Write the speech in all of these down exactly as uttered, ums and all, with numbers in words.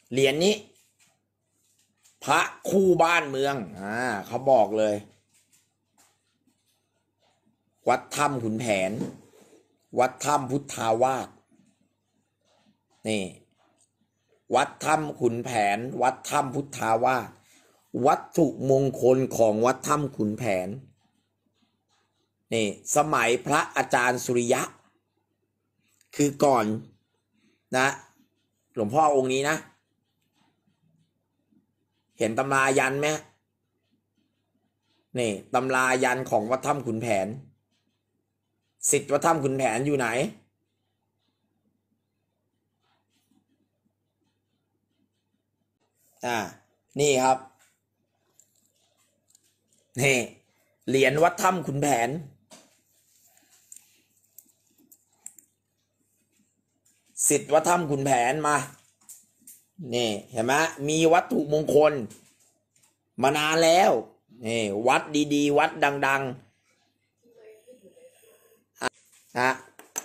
เหรียญนี้พระคู่บ้านเมืองอ่าเขาบอกเลยวัดถ้ำขุนแผนวัดถ้ำพุทธาวาสนี่วัดถ้ำขุนแผนวัดถ้ำพุทธาวาสวัตถุมงคลของวัดถ้ำขุนแผนนี่สมัยพระอาจารย์สุริยะคือก่อนนะหลวงพ่อองค์นี้นะเห็นตำรายันไหมนี่ตำรายันของวัดถ้ำขุนแผนสิทธิ์วัดถ้ำขุนแผนอยู่ไหนอ่านี่ครับนี่เหรียญวัดถ้ำขุนแผนสิทธิ์วัดถ้ำขุนแผนมานี่เห็นไหมมีวัตถุมงคลมานานแล้วนี่วัดดีๆวัดดังๆฮะ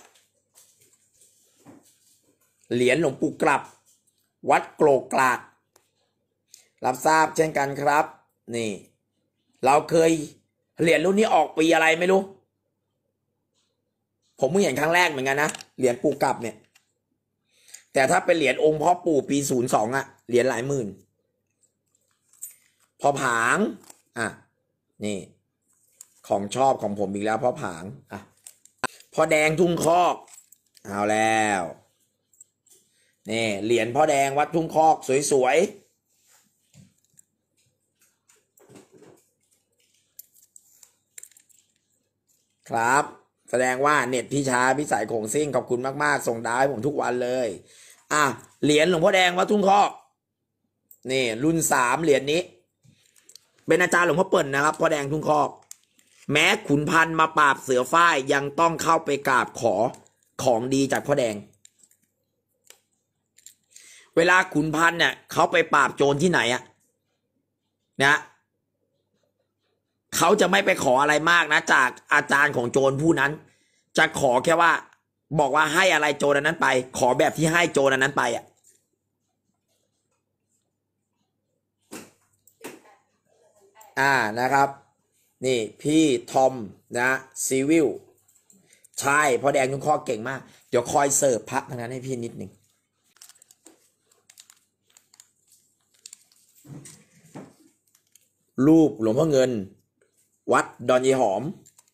เหรียญหลวงปู่กลับวัดโกรกกลากรับทราบเช่นกันครับนี่เราเคยเหรียญรุ่นนี้ออกปีอะไรไม่รู้ผมเพิ่งเห็นครั้งแรกเหมือนกันนะเหรียญปู่กลับเนี่ยแต่ถ้าเป็นเหรียญองค์พ่อปู่ปีศูนย์สองอะเหรียญหลายหมื่นพอผางอ่ะนี่ของชอบของผมอีกแล้วพอผางอ่ะพอแดงทุ่งคอกเอาแล้วนี่เหรียญพ่อแดงวัดทุ่งคอกสวยๆครับแสดงว่าเน็ตพี่ช้าพี่สายโขงซิ่งขอบคุณมากๆส่งดาวให้ผมทุกวันเลยอ่ะเหรียญหลวงพ่อแดงวัดทุ่งคอกนี่รุ่นสามเหรียญนี้เป็นอาจารย์หลวงพ่อเปิ่นนะครับพ่อแดงทุ่งคอกแม้ขุนพันธุ์มาปราบเสือฝ้ายยังต้องเข้าไปกราบขอของดีจากพ่อแดงเวลาขุนพันธุ์เนี่ยเขาไปปราบโจรที่ไหนอะนะเขาจะไม่ไปขออะไรมากนะจากอาจารย์ของโจรผู้นั้นจะขอแค่ว่าบอกว่าให้อะไรโจรนั้นไปขอแบบที่ให้โจรนั้นไปอ่ะอ่านะครับนี่พี่ทอมนะซีวิลใช่พ่อแดงนุ่งข้อเก่งมากเดี๋ยวคอยเสิร์ฟพระทางนั้นให้พี่นิดหนึ่งรูปหลวงพ่อเงินวัดดอนยีหอม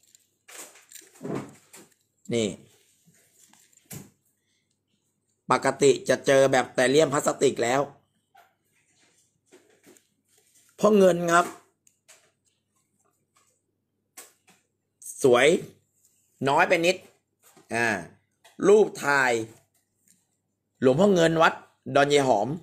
นี่ปกติจะเจอแบบแต่เลี่ยมพลาสติกแล้วพ่อเงินครับสวยน้อยไปนิดอ่ารูปถ่ายหลวงพ่อเงินวัดดอนยีหอม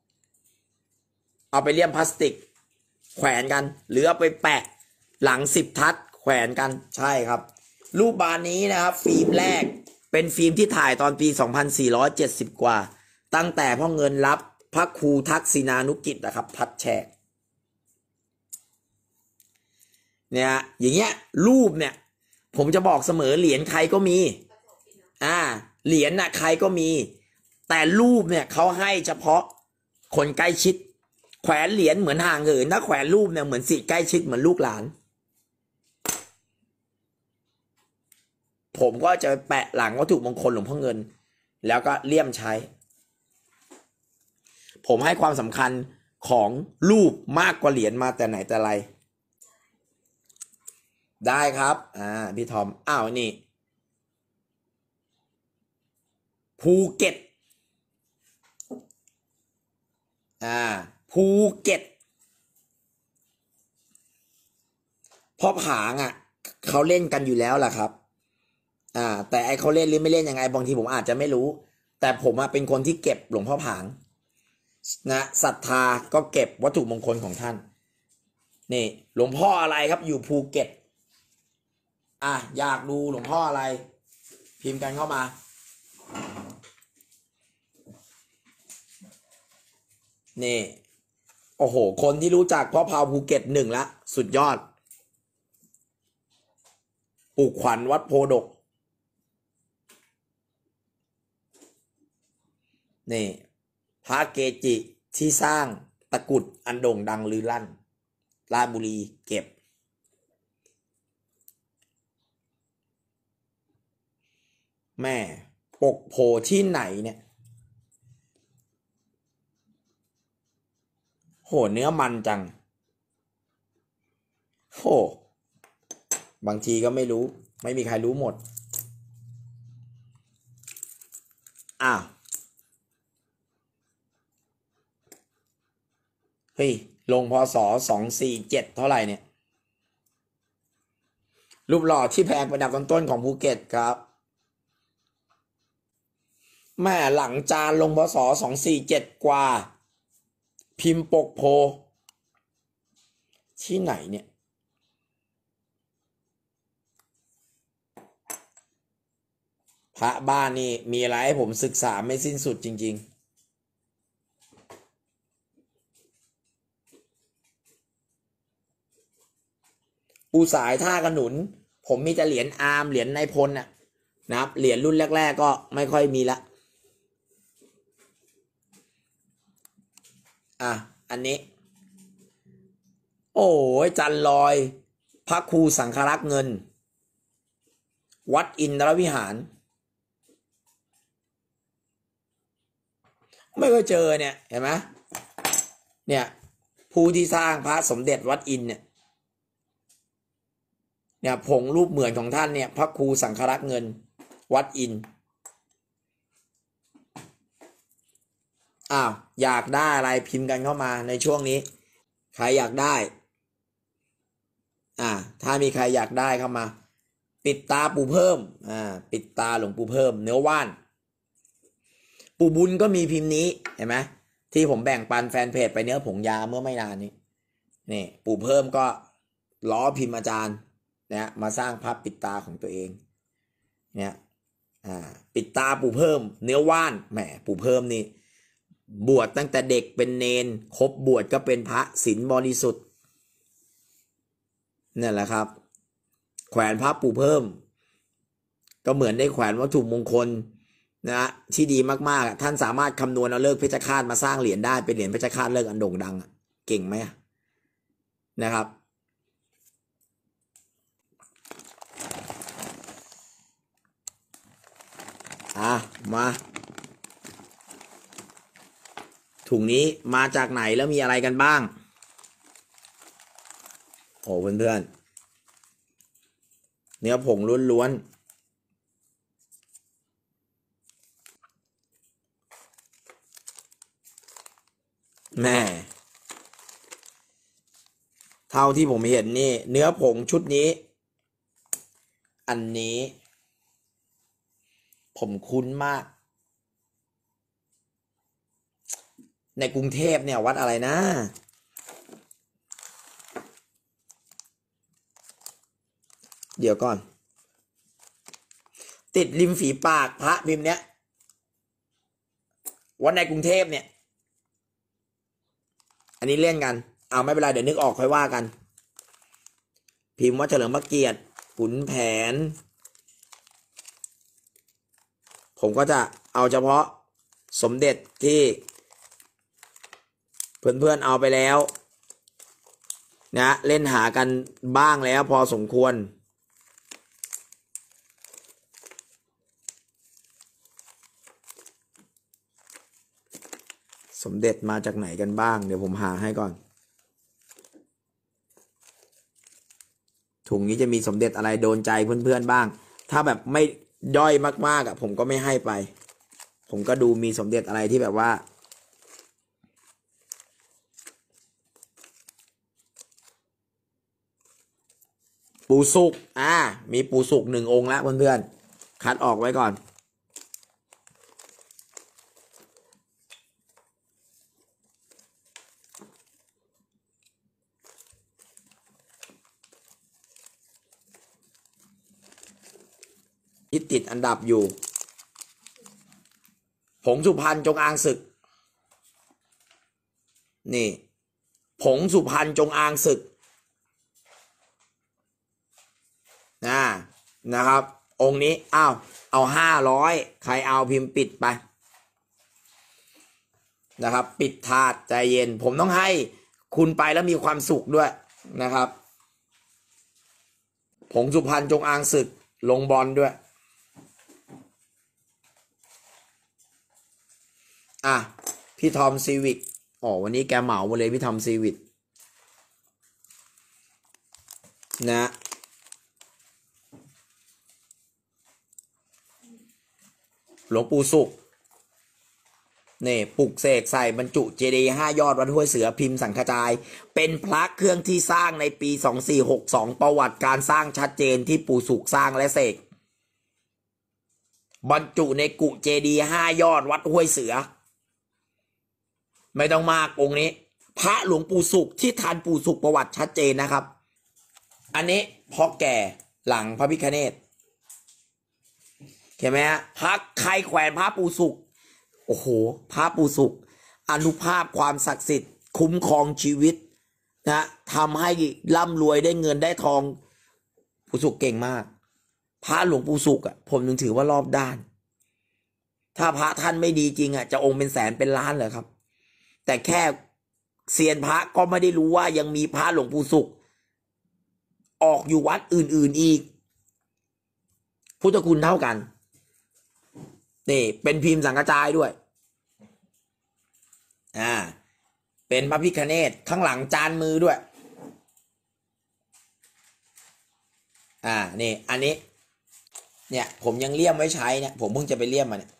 เอาไปเลี่ยมพลาสติกแขวนกันหรือเอาไปแปะหลังสิบทัศแขวนกันใช่ครับรูปบานนี้นะครับฟิล์มแรกเป็นฟิล์มที่ถ่ายตอนปีสองพันสี่ร้อยเจ็ดสิบกว่าตั้งแต่พ่อเงินรับพระครูทักษิณานุกิจนะครับพัดแฉกเนี่ยอย่างเงี้ยรูปเนี่ยผมจะบอกเสมอเหรียญใครก็มีอ่าเหรียญน่ะใครก็มีแต่รูปเนี่ยเขาให้เฉพาะคนใกล้ชิดแขวนเหรียญเหมือนห่างเหินถ้าแขวนรูปเนี่ยเหมือนสิใกล้ชิดเหมือนลูกหลานผมก็จะแปะหลังวัตถุมงคลหลวงพ่อเงินแล้วก็เลี่ยมใช้ผมให้ความสำคัญของรูปมากกว่าเหรียญมาแต่ไหนแต่ไรได้ครับอ่าพี่ทอมอ้าวนี่ภูเก็ตอ่าภูเก็ตพ่อผางอ่ะเขาเล่นกันอยู่แล้วล่ะครับอ่าแต่ไอเขาเล่นหรือไม่เล่นยังไงบางทีผมอาจจะไม่รู้แต่ผมอ่ะเป็นคนที่เก็บหลวงพ่อผางนะศรัทธาก็เก็บวัตถุมงคลของท่านนี่หลวงพ่ออะไรครับอยู่ภูเก็ตอ่ะอยากดูหลวงพ่ออะไรพิมพ์กันเข้ามานี่โอ้โหคนที่รู้จักพ่อพาวภูเก็ตหนึ่งละสุดยอดปู่ขวัญวัดโพดกนี่พระเกจิที่สร้างตะกรุดอันโด่งดังลือลั่นราชบุรีเก็บแม่ปกโผที่ไหนเนี่ยโหเนื้อมันจังโหบางทีก็ไม่รู้ไม่มีใครรู้หมดอ้าวเฮ้ยลงพศสองสี่เจ็ดเท่าไหร่เนี่ยรูปหล่อที่แพงเป็นอันดับต้นๆของภูเก็ตครับแม่หลังจานลงพศสองสี่เจ็ดกว่าพิมพ์ปกโพที่ไหนเนี่ยพระบ้านนี่มีอะไรให้ผมศึกษาไม่สิ้นสุดจริงๆปูสายท่ากระหนุนผมมีแต่เหรียญอาร์มเหรียญนายพลน่ะนะครับเหรียญรุ่นแรกๆก็ไม่ค่อยมีละอ่ะอันนี้โอ้ยจันลอยพระครูสังฆรักษ์เงินวัดอินทรวิหารไม่เคยเจอเนี่ยเห็นไหมเนี่ยผู้ที่สร้างพระสมเด็จวัดอินเนี่ยเนี่ยผงรูปเหมือนของท่านเนี่ยพระครูสังฆรักษ์เงินวัดอินอ้าวอยากได้อะไรพิมพ์กันเข้ามาในช่วงนี้ใครอยากได้อ่าถ้ามีใครอยากได้เข้ามาปิดตาปู่เพิ่มอ่าปิดตาหลวงปู่เพิ่มเนื้อว่านปู่บุญก็มีพิมพ์นี้เห็นไหมที่ผมแบ่งปันแฟนเพจไปเนื้อผงยาเมื่อไม่นานนี้นี่ปู่เพิ่มก็ล้อพิมพ์อาจารย์นะมาสร้างภาพปิดตาของตัวเองเนี่ยอ่าปิดตาปู่เพิ่มเนื้อว่านแหมปู่เพิ่มนี่บวชตั้งแต่เด็กเป็นเนนครบบวชก็เป็นพระศีลบริสุทธิ์นี่แหละครับแขวนพระปู่เพิ่มก็เหมือนได้แขวนวัตถุมงคลนะที่ดีมากๆท่านสามารถคำนวณเอาเลิกเพชฌฆาตมาสร้างเหรียญได้เป็นเหรียญเพชฌฆาตเลิกอันโด่งดังเก่งไหมนะครับอ่ะมาถุงนี้มาจากไหนแล้วมีอะไรกันบ้างโอ้เพื่อนๆเนื้อผงล้วนๆแม่เท่าที่ผมเห็นนี่เนื้อผงชุดนี้อันนี้ผมคุ้นมากในกรุงเทพเนี่ยวัดอะไรนะเดี๋ยวก่อนติดริมฝีปากพระพิมพ์เนี้ยวัดในกรุงเทพเนี่ยอันนี้เล่นกันเอาไม่เป็นไรเดี๋ยวนึกออกค่อยว่ากันพิมพ์ว่าเฉลิมพระเกียรติขุนแผนผมก็จะเอาเฉพาะสมเด็จที่เพื่อนๆเอาไปแล้วนะเล่นหากันบ้างแล้วพอสมควรสมเด็จมาจากไหนกันบ้างเดี๋ยวผมหาให้ก่อนถุงนี้จะมีสมเด็จอะไรโดนใจเพื่อนๆบ้างถ้าแบบไม่ย่อยมากๆอ่ะผมก็ไม่ให้ไปผมก็ดูมีสมเด็จอะไรที่แบบว่าปูสุกอ่ามีปูสุกหนึ่งองค์แล้วเพื่อนๆคัดออกไว้ก่อนที่ติดอันดับอยู่ผงสุพรรณจงอางศึกนี่ผงสุพรรณจงอางศึกนะนะครับองค์นี้อ้าวเอาห้าร้อยใครเอาพิมพ์ปิดไปนะครับปิดถาดใจเย็นผมต้องให้คุณไปแล้วมีความสุขด้วยนะครับผงสุพรรณจงอางศึกลงบอลด้วยอ่ะพี่ทอมซีวิกอ๋อวันนี้แกเหมาหมดเลยพี่ทอมซีวิกนะหลวงปู่สุขนี่ปลุกเสกใส่บรรจุเจดีย์ห้ายอดวัดห้วยเสือพิมพ์สังฆจายเป็นพระเครื่องที่สร้างในปีสองสี่หกสองประวัติการสร้างชัดเจนที่ปู่สุขสร้างและเสกบรรจุในกุเจดีย์ห้ายอดวัดห้วยเสือไม่ต้องมากองค์นี้พระหลวงปู่สุขที่ทันปู่สุขประวัติชัดเจนนะครับอันนี้พ่อแก่หลังพระพิฆเนศเห็นไหมฮะพระใครแขวนพระปู่สุขโอ้โหพระปู่สุขอนุภาพความศักดิ์สิทธิ์คุ้มครองชีวิตนะทำให้ร่ำรวยได้เงินได้ทองปู่สุขเก่งมากพระหลวงปู่สุขอ่ะผมถึงถือว่ารอบด้านถ้าพระท่านไม่ดีจริงอ่ะจะองค์เป็นแสนเป็นล้านเลยครับแต่แค่เซียนพระก็ไม่ได้รู้ว่ายังมีพระหลวงปู่สุขออกอยู่วัดอื่นๆอีกพุทธคุณเท่ากันนี่เป็นพิมพ์สังฆจายด้วยอ่าเป็นพระพิฆเนศข้างหลังจานมือด้วยอ่านี่อันนี้เนี่ยผมยังเลี่ยมไว้ใช้เนี่ยผมเพิ่งจะไปเลี่ยมมาเนี่ย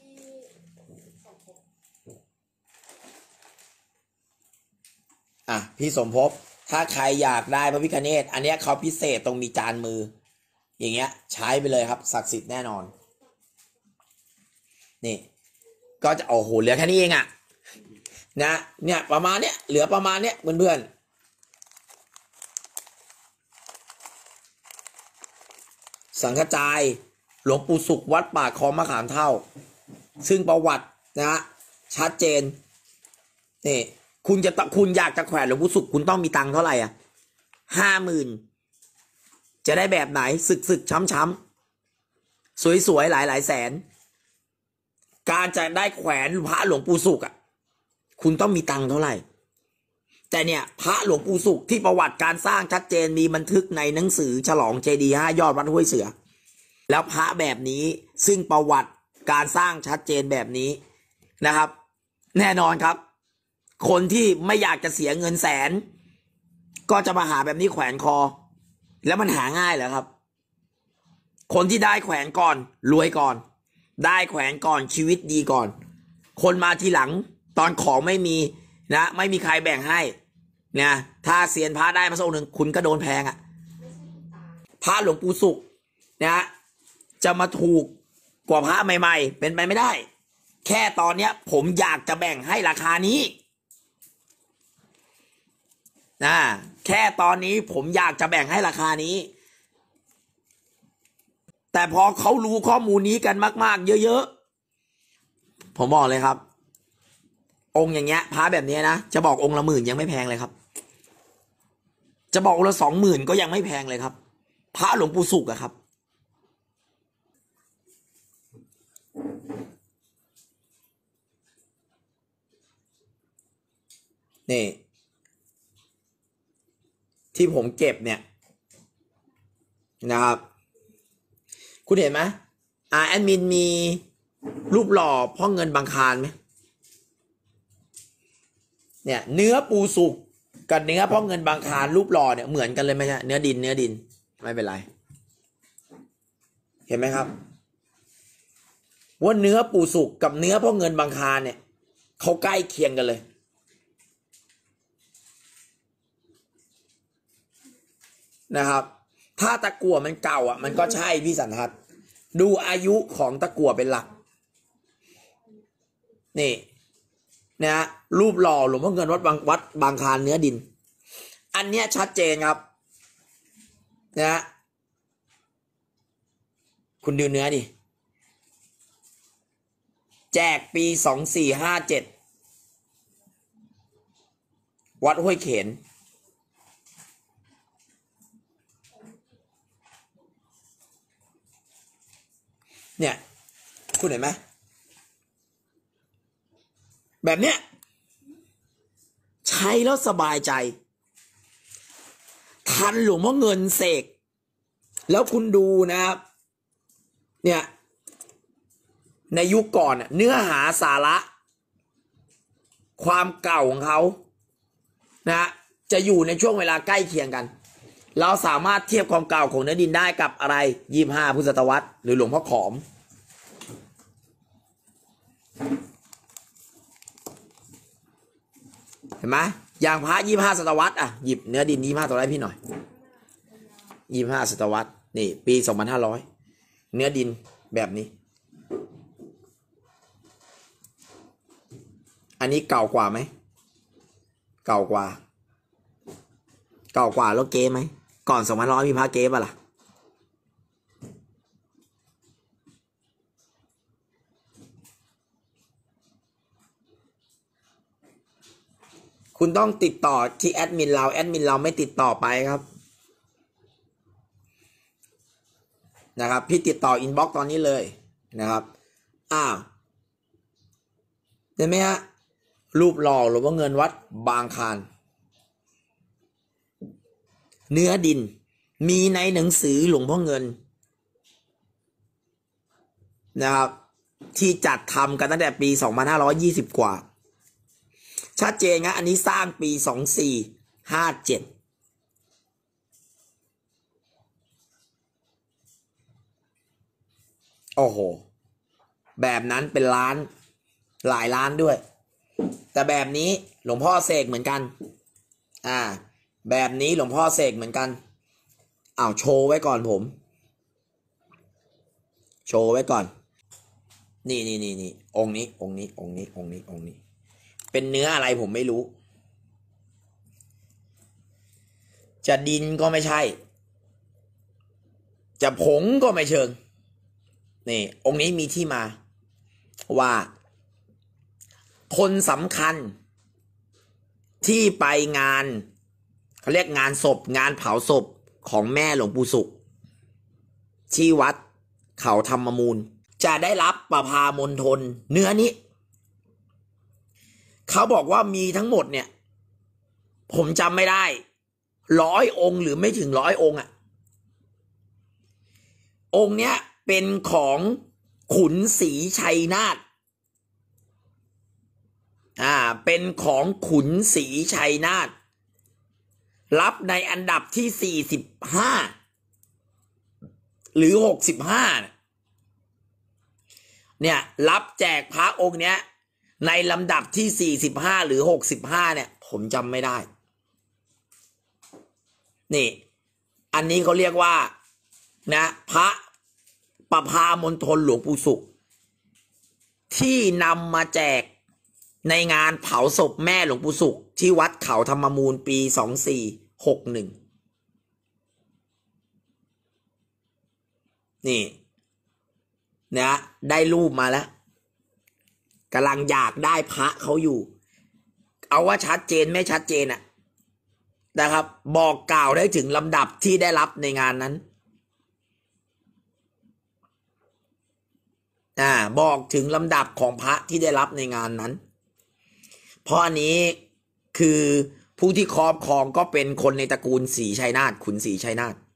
อ่ะพี่สมภพถ้าใครอยากได้พระพิฆเนศอันเนี้ยเขาพิเศษตรงมีจานมืออย่างเงี้ยใช้ไปเลยครับศักดิ์สิทธิ์แน่นอนนี่ก็จะโอ้โหเหลือแค่นี้เองอะนะเนี่ยประมาณเนี้ยเหลือประมาณเนี้ยเพื่อนๆสังฆจายหลวงปู่สุขวัดป่าคลองมะขามเท่าซึ่งประวัตินะชัดเจนนี่คุณจะคุณอยากจะแขวนหลวงปู่สุขคุณต้องมีตังค์เท่าไหร่อ่ะห้าหมื่นจะได้แบบไหนสึกสึกช้ำช้ำสวยสวยหลายหลายแสนการจะได้แขวนพระหลวงปู่สุขอ่ะคุณต้องมีตังค์เท่าไหร่แต่เนี่ยพระหลวงปู่สุขที่ประวัติการสร้างชัดเจนมีบันทึกในหนังสือฉลองเจดีย์ห้ายอดวัดห้วยเสือแล้วพระแบบนี้ซึ่งประวัติการสร้างชัดเจนแบบนี้นะครับแน่นอนครับคนที่ไม่อยากจะเสียเงินแสนก็จะมาหาแบบนี้แขวนคอแล้วมันหาง่ายเหรอครับคนที่ได้แขวนก่อนรวยก่อนได้แขวนก่อนชีวิตดีก่อนคนมาทีหลังตอนของไม่มีนะไม่มีใครแบ่งให้นะถ้าเซียนพระได้มาสักองค์หนึ่งคุณก็โดนแพงอ่ะพระหลวงปู่สุขนะจะมาถูกกว่าพระใหม่ๆเป็นไปไม่ได้แค่ตอนเนี้ยผมอยากจะแบ่งให้ราคานี้นะแค่ตอนนี้ผมอยากจะแบ่งให้ราคานี้แต่พอเขารู้ข้อมูลนี้กันมากๆเยอะๆผมบอกเลยครับองค์อย่างเงี้ยพระแบบนี้นะจะบอกองค์ละหมื่นยังไม่แพงเลยครับจะบอกองค์ละสองหมื่นก็ยังไม่แพงเลยครับพระหลวงปู่สุขอะครับนี่ที่ผมเก็บเนี่ยนะครับคุณเห็นไหมอ่าแอดมินมีรูปหล่อพ่อเงินบางคารไหมเนี่ยเนื้อปูสุกกับเนื้อพ่อเงินบางคารรูปหล่อเนี่ยเหมือนกันเลยไหมฮะเนื้อดินเนื้อดินไม่เป็นไรเห็นไหมครับว่าเนื้อปูสุกกับเนื้อพ่อเงินบางคารเนี่ยเขาใกล้เคียงกันเลยนะครับถ้าตะกั่วมันเก่าอ่ะมันก็ใช่พี่สันทัศน์ดูอายุของตะกั่วเป็นหลักนี่นะรูปหล่อหลวงพ่อเงินวัดบางวัดบางคารเนื้อดินอันเนี้ยชัดเจนครับนะคุณดูเนื้อดิแจกปีสองสี่ห้าเจ็ดวัดห้วยเขนเนี่ยคุณเห็นไหมแบบเนี้ยช้แล้วสบายใจทันหลวงพ่อเงินเสกแล้วคุณดูนะครับเนี่ยในยุคก่อนเนื้อหาสาระความเก่าของเขานะจะอยู่ในช่วงเวลาใกล้เคียงกันเราสามารถเทียบความเก่าของเนื้อดินได้กับอะไรยี่สิบห้าพุทธศตวรรษหรือหลวงพ่อขอมเห็นไหมอย่างพระยี่สิบห้าศตวรรษอ่ะหยิบเนื้อดินยี่สิบห้าศตวรรษพี่หน่อยยี่สิบห้าศตวรรษนี่ปีสองพันห้าร้อยเนื้อดินแบบนี้อันนี้เก่ากว่าไหมเก่ากว่าเก่ากว่าแล้วเก๊ไหมก่อนสองพันร้อยมีพระเก๊ป่ะล่ะคุณต้องติดต่อที่แอดมินเราแอดมินเราไม่ติดต่อไปครับนะครับพี่ติดต่ออินบ็อกซ์ตอนนี้เลยนะครับอ้าวเห็นไหมฮะรูปหล่อหลวงพ่อเงินวัดบางคลานเนื้อดินมีในหนังสือหลวงพ่อเงินนะครับที่จัดทำกันตั้งแต่ปีสองพันห้าร้อยยี่สิบกว่าชัดเจนนะอันนี้สร้างปีสองพันสี่ร้อยห้าสิบเจ็ดโอ้โหแบบนั้นเป็นล้านหลายล้านด้วยแต่แบบนี้หลวงพ่อเสกเหมือนกันอ่าแบบนี้หลวงพ่อเสกเหมือนกันอ้าวโชว์ไว้ก่อนผมโชว์ไว้ก่อนนี่นี่นี่นี่องค์นี้องค์นี้องค์นี้องค์นี้องค์นี้เป็นเนื้ออะไรผมไม่รู้จะดินก็ไม่ใช่จะผงก็ไม่เชิงนี่องค์นี้มีที่มาว่าคนสำคัญที่ไปงานเขาเรียกงานศพงานเผาศพของแม่หลวงปู่สุขที่วัดเขาธรรมมูลจะได้รับประพามณฑลเนื้อนี้เขาบอกว่ามีทั้งหมดเนี่ยผมจำไม่ได้ร้อยองค์หรือไม่ถึงร้อยองค์อ่ะองค์เนี้ยเป็นของขุนศรีชัยนาทอ่าเป็นของขุนศรีชัยนาทรับในอันดับที่สี่สิบห้าหรือหกสิบห้าเนี่ยรับแจกพระองค์เนี้ยในลำดับที่สี่สิบห้าหรือหกสิบห้าเนี่ยผมจำไม่ได้นี่อันนี้เขาเรียกว่านะพระประพามณฑลหลวงปู่สุขที่นำมาแจกในงานเผาศพแม่หลวงปู่สุขที่วัดเขาธรรมมูลปีสองพันสี่ร้อยหกสิบเอ็ดนี่นะได้รูปมาแล้วกำลังอยากได้พระเขาอยู่เอาว่าชัดเจนไม่ชัดเจนอะนะครับบอกกล่าวได้ถึงลำดับที่ได้รับในงานนั้นอ่าบอกถึงลำดับของพระที่ได้รับในงานนั้นเพราะอันนี้คือผู้ที่ครอบครองก็เป็นคนในตระกูลศรีชัยนาทขุนศรีชัยนาท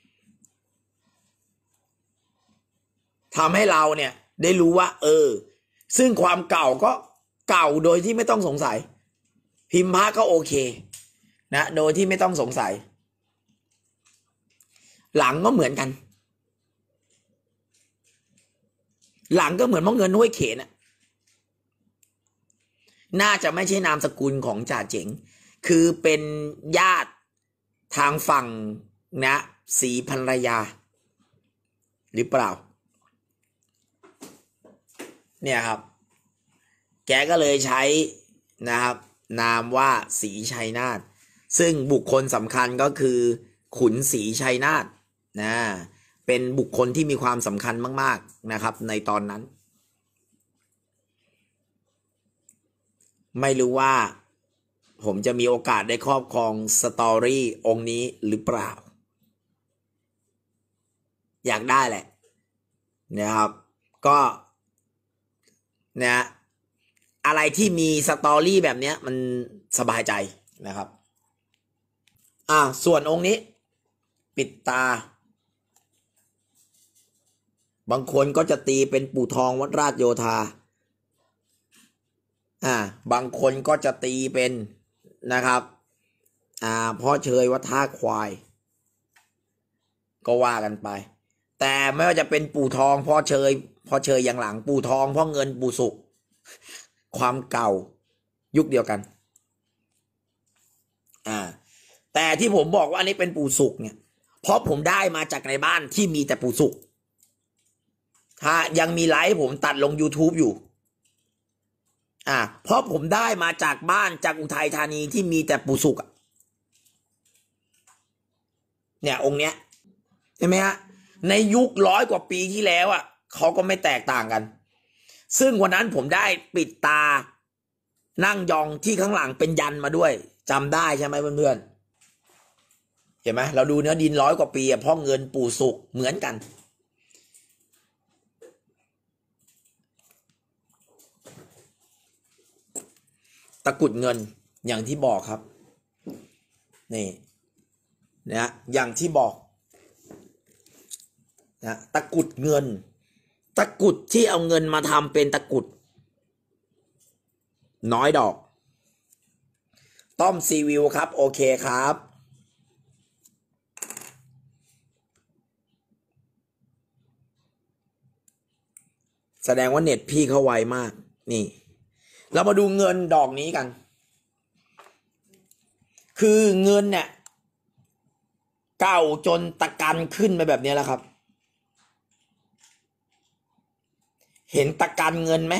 ทำให้เราเนี่ยได้รู้ว่าเออซึ่งความเก่าก็เก่าโดยที่ไม่ต้องสงสัยพิมพ์พระก็โอเคนะโดยที่ไม่ต้องสงสัยหลังก็เหมือนกันหลังก็เหมือนมะเงินห้วยเขนอะน่าจะไม่ใช่นามสกุลของจ่าเจ๋งคือเป็นญาติทางฝั่งนะศรีภรรยาหรือเปล่าเนี่ยครับแกก็เลยใช้นะครับนามว่าศรีชัยนาทซึ่งบุคคลสำคัญก็คือขุนศรีชัยนาทนะเป็นบุคคลที่มีความสำคัญมากๆนะครับในตอนนั้นไม่รู้ว่าผมจะมีโอกาสได้ครอบครองสตอรี่องค์นี้หรือเปล่าอยากได้แหละนะครับก็นะอะไรที่มีสตอรี่แบบเนี้ยมันสบายใจนะครับ อ่าส่วนองค์นี้ปิดตาบางคนก็จะตีเป็นปู่ทองวัดราชโยธาอ่าบางคนก็จะตีเป็นนะครับอ่าพ่อเชยวัดท่าควายก็ว่ากันไปแต่ไม่ว่าจะเป็นปู่ทองพ่อเชยพ่อเชยอย่างหลังปู่ทองพ่อเงินปู่สุขความเก่ายุคเดียวกันอ่าแต่ที่ผมบอกว่าอันนี้เป็นปู่สุขเนี่ยเพราะผมได้มาจากในบ้านที่มีแต่ปู่สุขถ้ายังมีไลฟ์ผมตัดลง YouTube อยู่อ่าเพราะผมได้มาจากบ้านจากอุทัยธานีที่มีแต่ปู่สุขเนี่ยองค์เนี้ยใช่ไหมฮะในยุคร้อยกว่าปีที่แล้วอ่ะเขาก็ไม่แตกต่างกันซึ่งวันนั้นผมได้ปิดตานั่งยองที่ข้างหลังเป็นยันมาด้วยจำได้ใช่ไหมเพื่อนๆเห็นไหมเราดูเนื้อดินร้อยกว่าปีอ่ะพ่อเงินปู่สุขเหมือนกันตะกุดเงินอย่างที่บอกครับนี่นะอย่างที่บอกนะตะกุดเงินตะกุดที่เอาเงินมาทำเป็นตะกุดน้อยดอกต้อมซีวิวครับโอเคครับแสดงว่าเน็ตพี่เขาไวมากนี่เรามาดูเงินดอกนี้กันคือเงินเนี่ยเก่าจนตะกันขึ้นไปแบบนี้แล้วครับเห็นตะกันเงินไหม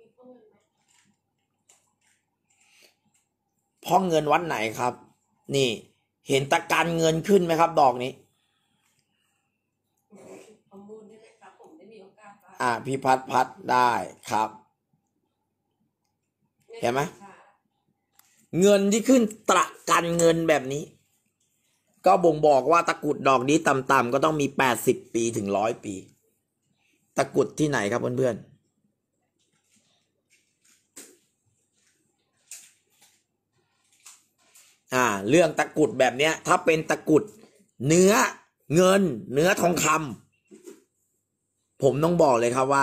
พ่อเงินวัดไหนครับนี่เห็นตะกันเงินขึ้นไหมครับดอกนี้อ่าพี่พัดพัดได้ครับเห็นไหมเงินที่ขึ้นตะกันเงินแบบนี้ก็บ่งบอกว่าตะกุดดอกนี้ต่ำๆก็ต้องมีแปดสิบปีถึงร้อยปีตะกุดที่ไหนครับเพื่อนๆอ่าเรื่องตะกุดแบบเนี้ยถ้าเป็นตะกุดเนื้อเงินเนื้อทองคำผมต้องบอกเลยครับว่า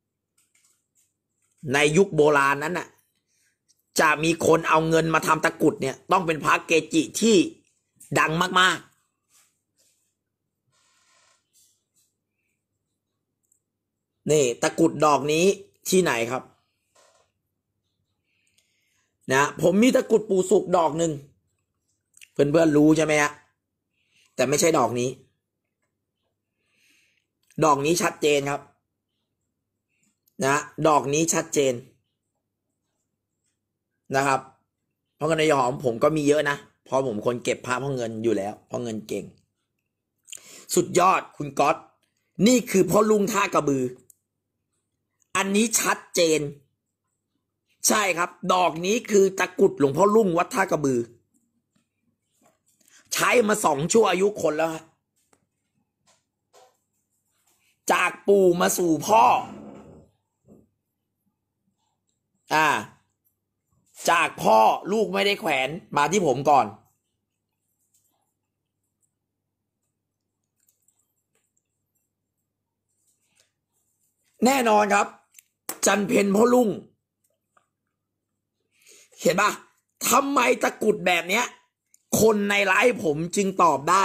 ในยุคโบราณนั้นน่ะจะมีคนเอาเงินมาทำตะกุดเนี่ยต้องเป็นพระเกจิที่ดังมากๆนี่ตะกุดดอกนี้ที่ไหนครับนะผมมีตะกุดปู่สุขดอกหนึ่งเพื่อนๆรู้ใช่ไหมฮะแต่ไม่ใช่ดอกนี้ดอกนี้ชัดเจนครับนะดอกนี้ชัดเจนนะครับเพราะเงินในหอมผมก็มีเยอะนะเพราะผมคนเก็บพระเพราะเงินอยู่แล้วเพราะเงินเก่งสุดยอดคุณก๊อตนี่คือพ่อลุงท่ากระบืออันนี้ชัดเจนใช่ครับดอกนี้คือตะกุดหลวงพ่อลุงวัดท่ากระบือใช้มาสองชั่วอายุคนแล้วจากปู่มาสู่พ่ออ่าจากพ่อลูกไม่ได้แขวนมาที่ผมก่อนแน่นอนครับจันเพ็ญพ่อลุงเห็นปะทำไมตะกุดแบบเนี้ยคนในไลฟ์ผมจึงตอบได้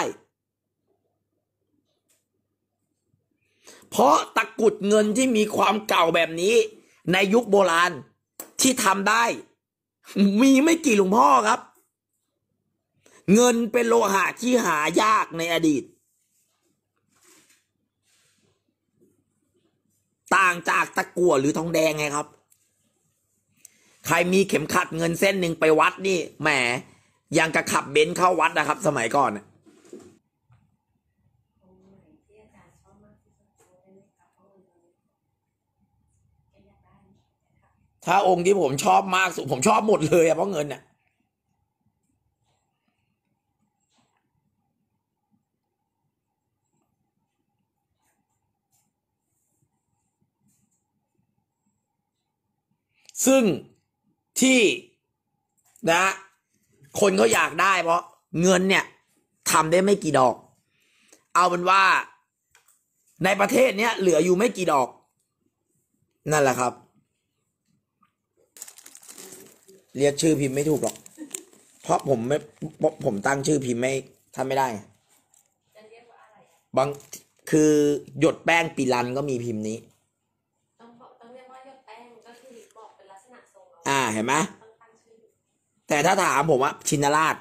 เพราะตะกุดเงินที่มีความเก่าแบบนี้ในยุคโบราณที่ทำได้มีไม่กี่หลวงพ่อครับเงินเป็นโลหะที่หายากในอดีตต่างจากตะกั่วหรือทองแดงไงครับใครมีเข็มขัดเงินเส้นหนึ่งไปวัดนี่แหมยังกระขับเบนซ์เข้าวัดนะครับสมัยก่อนถ้าองค์ที่ผมชอบมากสุดผมชอบหมดเลยอะเพราะเงินเนี่ยซึ่งที่นะ คนเขาอยากได้เพราะเงินเนี่ยทำได้ไม่กี่ดอกเอาเป็นว่าในประเทศเนี้ยเหลืออยู่ไม่กี่ดอกนั่นแหละครับเรียกชื่อพิมพ์ไม่ถูกหรอกเพราะผมไม่ผมตั้งชื่อพิมพ์ไม่ทำไม่ได้บางคือหยดแป้งปีรันก็มีพิมพ์นี้ต้องต้องเรียกว่าหยดแป้งก็คือบอกเป็นลักษณะทรงอ่าเห็นไหมแต่ถ้าถามผมว่าชินราช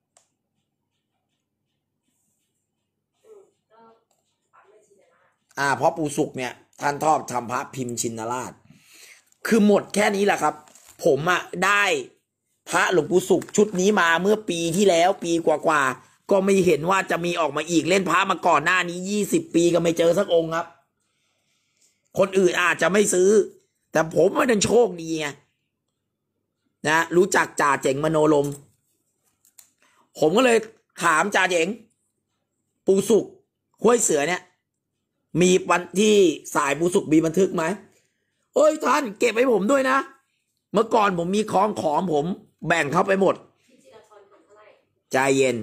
อ่าเพราะปู่ศุกร์เนี่ยท่านชอบทำพระพิมพ์ชินราชคือหมดแค่นี้แหละครับผมอะได้พระหลวงปู่ศุกร์ชุดนี้มาเมื่อปีที่แล้วปีกว่าๆก็ไม่เห็นว่าจะมีออกมาอีกเล่นพระมาก่อนหน้านี้ยี่สิบปีก็ไม่เจอสักองค์ครับคนอื่นอาจจะไม่ซื้อแต่ผมมันเป็นโชคดีไงนะรู้จักจ่าเจ๋งมโนลมผมก็เลยถามจ่าเจ๋งปู่ศุกร์ห้วยเสือเนี่ยมีวันที่สายปู่ศุกร์มีบันทึกไหมเอ้ยท่านเก็บไว้ผมด้วยนะเมื่อก่อนผมมีของของผมแบ่งเขาไปหมดใจเย็น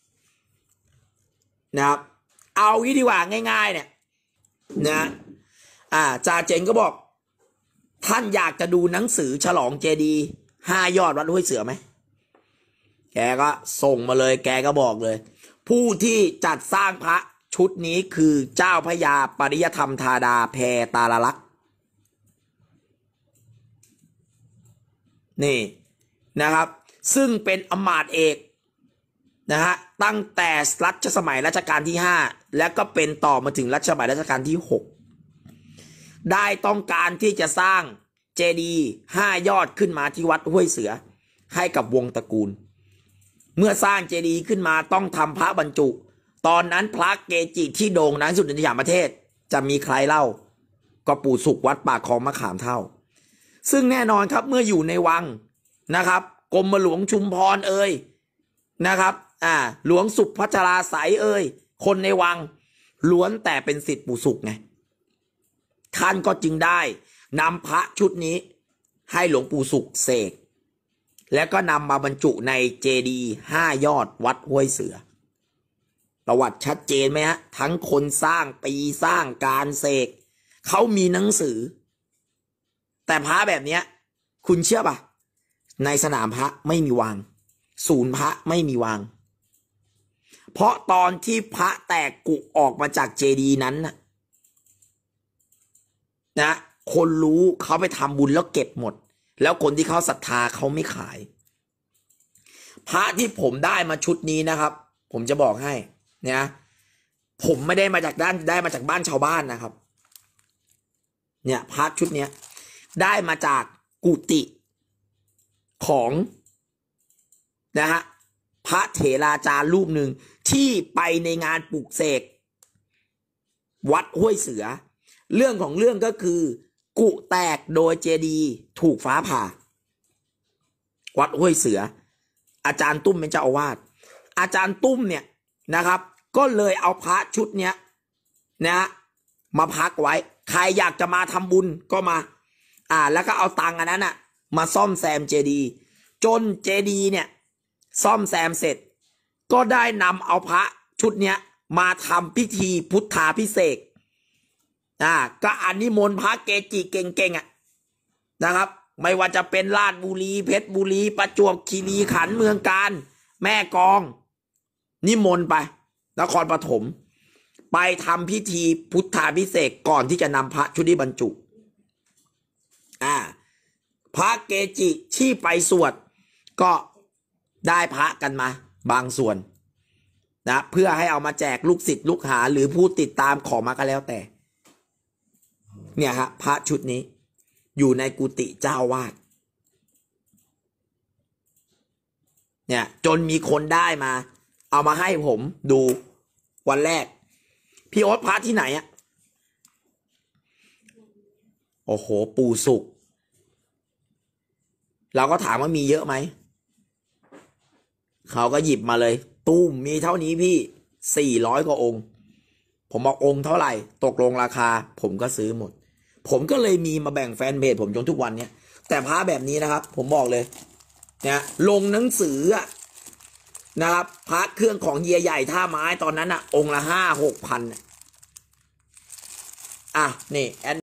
นะครับเอางี้ดีกว่าง่ายๆเนี่ยนะอ่าจ่าเจ๋งก็บอกท่านอยากจะดูหนังสือฉลองเจดีย์ห้ายอดวัดห้วยเสือไหมแกก็ส่งมาเลยแกก็บอกเลยผู้ที่จัดสร้างพระชุดนี้คือเจ้าพระยาปริยธรรมธาดาแพรตาลลักษณ์นี่นะครับซึ่งเป็นอมาตย์เอกนะฮะตั้งแต่รัชสมัยรัชกาลที่ห้าแล้วก็เป็นต่อมาถึงรัชสมัยรัชกาลที่หกได้ต้องการที่จะสร้างเจดีย์ห้ายอดขึ้นมาที่วัดห้วยเสือให้กับวงตระกูลเมื่อสร้างเจดีย์ขึ้นมาต้องทำพระบรรจุตอนนั้นพระเกจิที่โด่งดังที่สุดในสยามประเทศจะมีใครเล่าก็ปู่ศุกร์วัดปากคลองมะขามเท่าซึ่งแน่นอนครับเมื่ออยู่ในวังนะครับกรมหลวงชุมพรเอ่ยนะครับอ่าหลวงสุพัชราไสยเอ่ยคนในวังล้วนแต่เป็นศิษย์ปู่ศุกร์ไงท่านก็จึงได้นำพระชุดนี้ให้หลวงปู่ศุกร์เสกแล้วก็นำมาบรรจุในเจดีย์ห้ายอดวัดห้วยเสือประวัติชัดเจนไหมฮะทั้งคนสร้างปีสร้างการเสกเขามีหนังสือแต่พระแบบเนี้ยคุณเชื่อป่ะในสนามพระไม่มีวางศูนย์พระไม่มีวางเพราะตอนที่พระแตกกุออกมาจากเจดีย์นั้นนะนะคนรู้เขาไปทำบุญแล้วเก็บหมดแล้วคนที่เขาศรัทธาเขาไม่ขายพระที่ผมได้มาชุดนี้นะครับผมจะบอกให้นะผมไม่ได้มาจากด้านได้มาจากบ้านชาวบ้านนะครับเนี่ยพระชุดเนี้ยได้มาจากกุฏิของนะฮะพระเถราจารย์รูปหนึ่งที่ไปในงานปลุกเสกวัดห้วยเสือเรื่องของเรื่องก็คือกุแตกโดยเจดีย์ถูกฟ้าผ่าวัดห้วยเสืออาจารย์ตุ้มเป็นเจ้าอาวาสอาจารย์ตุ้มเนี่ยนะครับก็เลยเอาพระชุดเนี้ยนะมาพักไว้ใครอยากจะมาทำบุญก็มาอ่าแล้วก็เอาตังค์อันนั้นน่ะมาซ่อมแซมเจดีย์จนเจดีย์เนี่ยซ่อมแซมเสร็จก็ได้นำเอาพระชุดเนี้ยมาทำพิธีพุทธาภิเษกอ่าก็อันนิมนต์พระเกจิเก่งๆอ่ะนะครับไม่ว่าจะเป็นราชบุรีเพชรบุรีประจวบคีรีขันธ์เมืองกาญแม่กลองนิมนต์ไปนครปฐมไปทำพิธีพุทธาภิเษกก่อนที่จะนำพระชุดนี้บรรจุอ่าพระเกจิที่ไปสวดก็ได้พระกันมาบางส่วนนะเพื่อให้เอามาแจกลูกศิษย์ลูกหาหรือผู้ติดตามขอมาก็แล้วแต่เนี่ยฮะพระชุดนี้อยู่ในกุฏิเจ้าวาดเนี่ยจนมีคนได้มาเอามาให้ผมดูวันแรกพี่โอ๊ตพระที่ไหนอะโอ้โหปู่ศุกร์เราก็ถามว่ามีเยอะไหมเขาก็หยิบมาเลยตู้มมีเท่านี้พี่สี่ร้อยกว่าองค์ผมบอกองค์เท่าไหร่ตกลงราคาผมก็ซื้อหมดผมก็เลยมีมาแบ่งแฟนเพจผมจนทุกวันเนี้ยแต่พระแบบนี้นะครับผมบอกเลยเนี่ยลงหนังสืออะนะครับพระเครื่องของเฮียใหญ่ท่าไม้ตอนนั้นอะองค์ละห้าหกพันอ่ะนี่แอด